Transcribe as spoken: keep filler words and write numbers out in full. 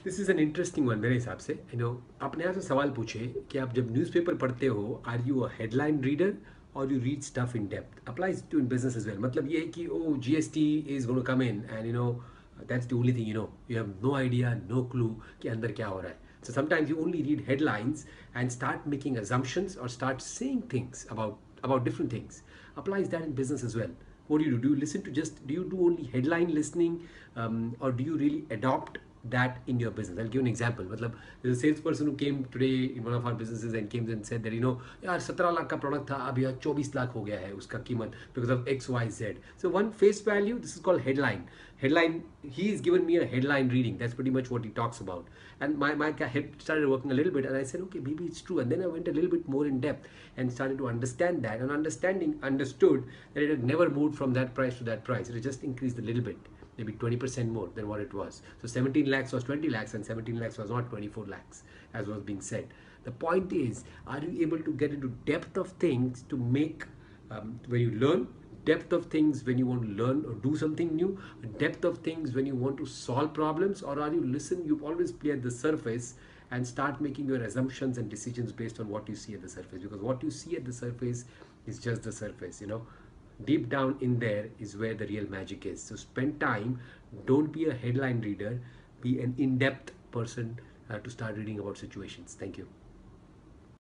This is an interesting one मेरे हिसाब से। यू नो, अपने आप से सवाल पूछे कि आप जब न्यूज़पेपर पढ़ते हो, are you a headline reader और you read stuff in depth? Applies to in business as well. मतलब ये है कि oh G S T is going to come in and you know that's the only thing, you know you have no idea, no clue कि अंदर क्या हो रहा है. So sometimes you only read headlines and start making assumptions or start saying things about about different things. Applies that in business as well. What do you do? Do you listen to just, do you do only headline listening, um, or do you really adopt that in your business? I'll give an example. मतलब there's a salesperson who came today in one of our businesses and came and said that, you know, यार सत्रह लाख का product था, अब यार चौबीस लाख हो गया है उसका कीमत because of X Y Z. So one face value, this is called headline. Headline, he is given me a headline reading. That's pretty much what he talks about. And my, my head started working a little bit and I said, okay, maybe it's true. And then I went a little bit more in depth and started to understand that, and understanding, understood that it had never moved from that price to that price. It had just increased a little bit, maybe twenty percent more than what it was. So seventeen lakhs was twenty lakhs and seventeen lakhs was not twenty-four lakhs as was being said. The point is, are you able to get into depth of things to make, um, when you learn, depth of things when you want to learn or do something new, depth of things when you want to solve problems, or are you listen, you always play at the surface and start making your assumptions and decisions based on what you see at the surface? Because what you see at the surface is just the surface, you know. Deep down in there is where the real magic is. So spend time, don't be a headline reader, be an in-depth person uh, to start reading about situations. Thank you.